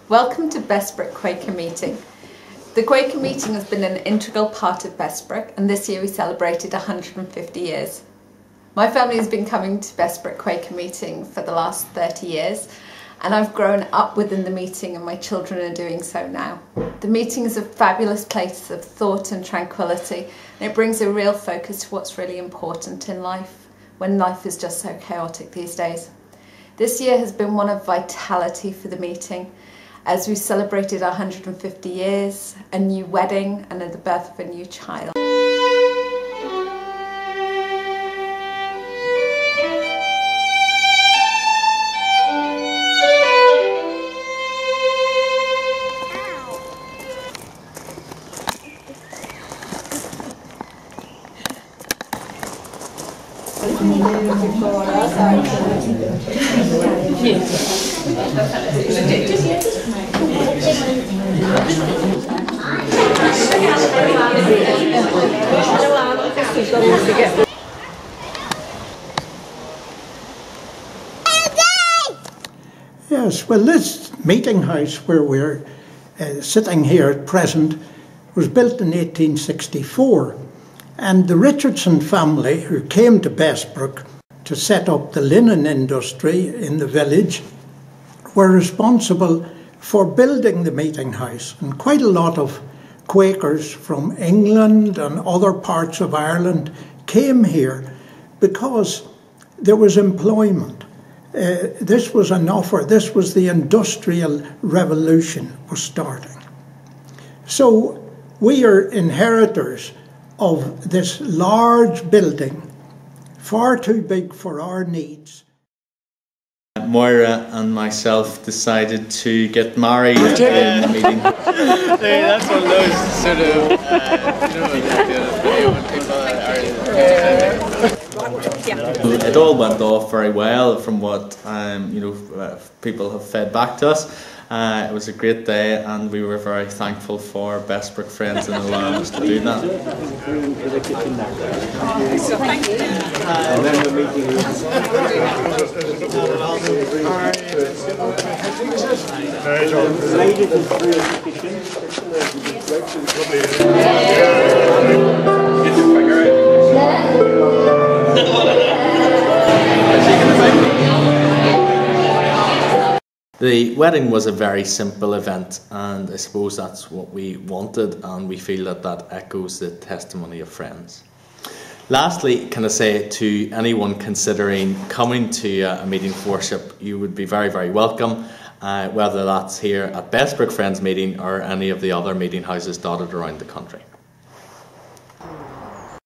Welcome to Bestbrook Quaker Meeting. The Quaker Meeting has been an integral part of Bestbrook, and this year we celebrated 150 years. My family has been coming to Bestbrook Quaker Meeting for the last 30 years, and I've grown up within the meeting, and my children are doing so now. The meeting is a fabulous place of thought and tranquility, and it brings a real focus to what's really important in life, when life is just so chaotic these days. This year has been one of vitality for the meeting, as we celebrated 150 years, a new wedding and the birth of a new child. Yes, well, this meeting house where we're sitting here at present was built in 1864, and the Richardson family, who came to Bestbrook to set up the linen industry in the village, were responsible for building the meeting house. And quite a lot of Quakers from England and other parts of Ireland came here because there was employment. This was an offer. This was the Industrial Revolution was starting. So we are inheritors of this large building, far too big for our needs. Moira and myself decided to get married in the meeting. That's one of those sort of, It all went off very well from what people have fed back to us. It was a great day, and we were very thankful for Bestbrook Friends in allowing us to do that. And then the meeting The wedding was a very simple event, and I suppose that's what we wanted, and we feel that that echoes the testimony of friends. Lastly, can I say to anyone considering coming to a meeting for worship, you would be very, very welcome, whether that's here at Bestbrook Friends Meeting or any of the other meeting houses dotted around the country.